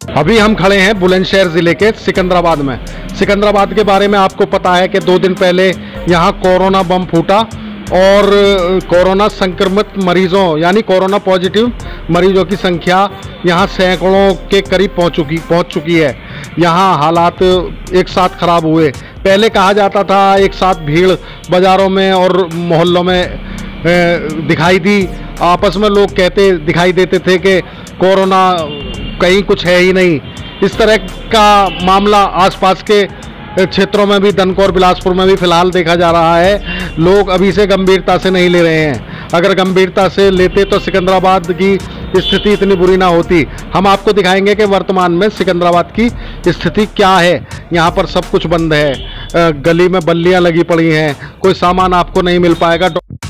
अभी हम खड़े हैं बुलंदशहर ज़िले के सिकंदराबाद में। सिकंदराबाद के बारे में आपको पता है कि 2 दिन पहले यहाँ कोरोना बम फूटा और कोरोना संक्रमित मरीज़ों यानी कोरोना पॉजिटिव मरीज़ों की संख्या यहाँ सैकड़ों के करीब पहुँच चुकी है। यहाँ हालात एक साथ ख़राब हुए। पहले कहा जाता था एक साथ भीड़ बाज़ारों में और मोहल्लों में दिखाई दी, आपस में लोग कहते दिखाई देते थे कि कोरोना कहीं कुछ है ही नहीं। इस तरह का मामला आसपास के क्षेत्रों में भी, दनकौर बिलासपुर में भी फिलहाल देखा जा रहा है। लोग अभी से गंभीरता से नहीं ले रहे हैं। अगर गंभीरता से लेते तो सिकंदराबाद की स्थिति इतनी बुरी ना होती। हम आपको दिखाएंगे कि वर्तमान में सिकंदराबाद की स्थिति क्या है। यहाँ पर सब कुछ बंद है, गली में बल्लियाँ लगी पड़ी हैं, कोई सामान आपको नहीं मिल पाएगा।